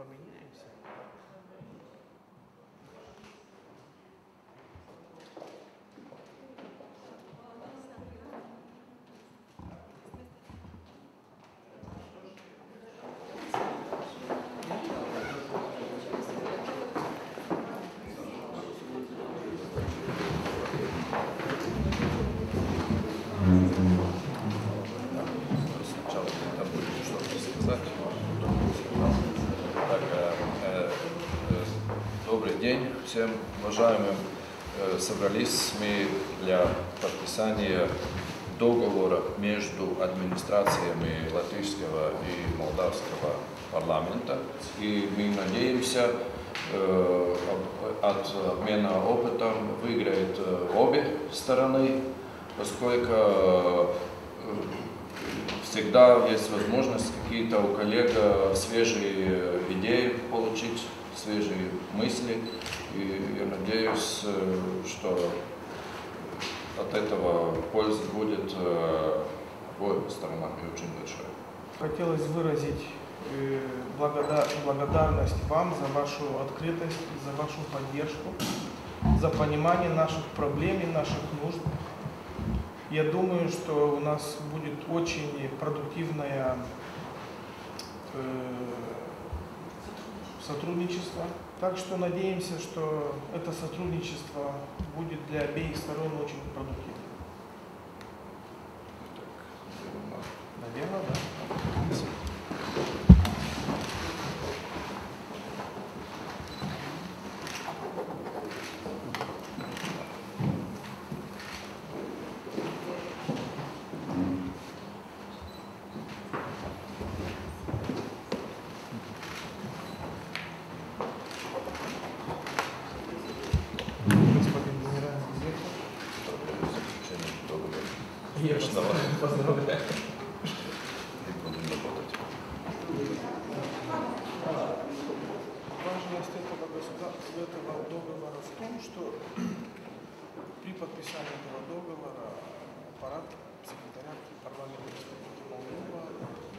поменяемся. Сначала там будет что-то сказать. Так, добрый день всем уважаемым. Собрались мы для подписания договора между администрациями латышского и молдавского парламента. И мы надеемся, от обмена опытом выиграют обе стороны, поскольку всегда есть возможность какие-то у коллег свежие идеи получить, свежие мысли. И я надеюсь, что от этого польза будет обоим сторонам и очень большая. Хотелось выразить благодарность вам за вашу открытость, за вашу поддержку, за понимание наших проблем и наших нужд. Я думаю, что у нас будет очень продуктивное сотрудничество. Так что надеемся, что это сотрудничество будет для обеих сторон очень продуктивным. Наверное, да. Господин генеральный директор. Я поздравляю. И будем работать. Важность этого договора в том, что при подписании этого договора аппарат секретаря парламента Республики Молдова